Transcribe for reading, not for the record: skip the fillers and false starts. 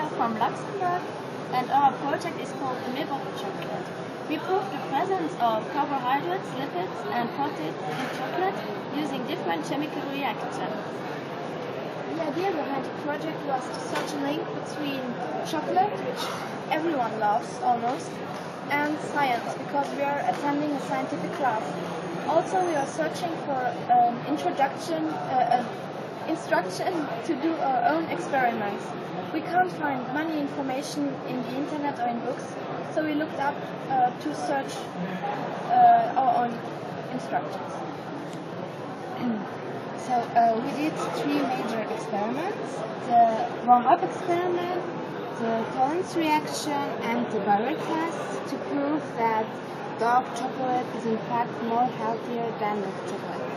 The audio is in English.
Romalea from Luxembourg, and our project is called Milk Chocolate. We proved the presence of carbohydrates, lipids, and proteins in chocolate using different chemical reactions. The idea behind the project was to search a link between chocolate, which everyone loves almost, and science, because we are attending a scientific class. Also, we are searching for instruction to do our own experiments. We can't find many information in the internet or in books, so we looked up to search our own instructions. So we did 3 major experiments: the warm-up experiment, the tolerance reaction, and the barrier test to prove that dark chocolate is in fact more healthier than milk chocolate.